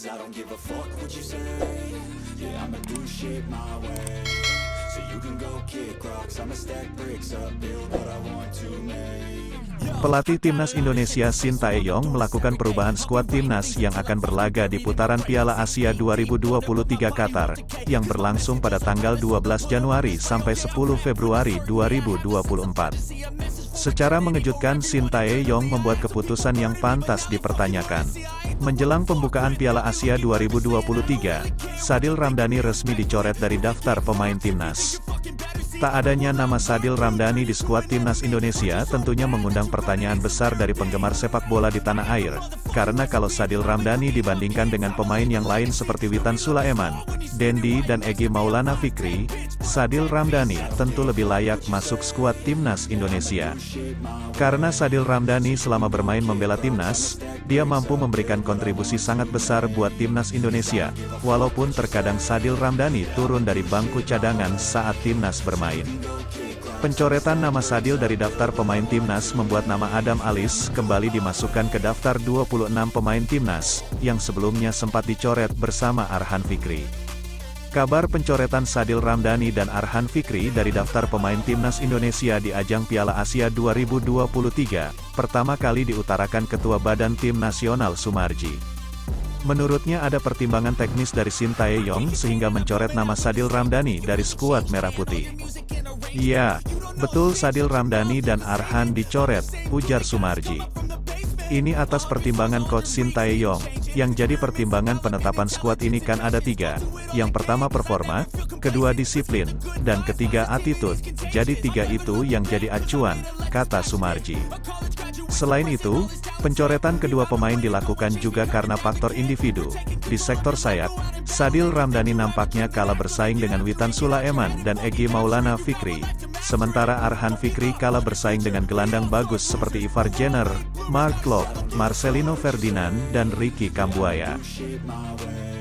'cause I don't give a fuck what you say. Yeah, I'ma do shit my way. So you can go kick rocks, I'ma stack bricks up, build what I want to make. Pelatih Timnas Indonesia Shin Tae-yong melakukan perubahan skuad Timnas yang akan berlaga di putaran Piala Asia 2023 Qatar, yang berlangsung pada tanggal 12 Januari sampai 10 Februari 2024. Secara mengejutkan Shin Tae-yong membuat keputusan yang pantas dipertanyakan. Menjelang pembukaan Piala Asia 2023, Sadil Ramdhani resmi dicoret dari daftar pemain Timnas. Tak adanya nama Sadil Ramdhani di skuad Timnas Indonesia tentunya mengundang pertanyaan besar dari penggemar sepak bola di tanah air, karena kalau Sadil Ramdhani dibandingkan dengan pemain yang lain seperti Witan Sulaiman, Dendi dan Egy Maulana Fikri, Sadil Ramdhani tentu lebih layak masuk skuad Timnas Indonesia. Karena Sadil Ramdhani selama bermain membela Timnas, dia mampu memberikan kontribusi sangat besar buat Timnas Indonesia, walaupun terkadang Sadil Ramdhani turun dari bangku cadangan saat Timnas bermain. Pencoretan nama Sadil dari daftar pemain Timnas membuat nama Adam Alis kembali dimasukkan ke daftar 26 pemain Timnas, yang sebelumnya sempat dicoret bersama Arhan Fikri. Kabar pencoretan Sadil Ramdhani dan Arhan Fikri dari daftar pemain Timnas Indonesia di ajang Piala Asia 2023, pertama kali diutarakan Ketua Badan Tim Nasional Sumarji. Menurutnya ada pertimbangan teknis dari Shin Tae-yong sehingga mencoret nama Sadil Ramdhani dari skuad Merah Putih. Ya, betul Sadil Ramdhani dan Arhan dicoret, ujar Sumarji. Ini atas pertimbangan Coach Shin Tae-yong, yang jadi pertimbangan penetapan skuad ini kan ada 3, yang pertama performa, kedua disiplin, dan ketiga attitude, jadi 3 itu yang jadi acuan, kata Sumarji. Selain itu, pencoretan kedua pemain dilakukan juga karena faktor individu. Di sektor sayap, Sadil Ramdhani nampaknya kalah bersaing dengan Witan Sulaiman dan Egy Maulana Fikri, sementara Arhan Fikri kalah bersaing dengan gelandang bagus seperti Ivar Jenner, Mark Klok, Marcelino Ferdinand dan Ricky Kambuaya.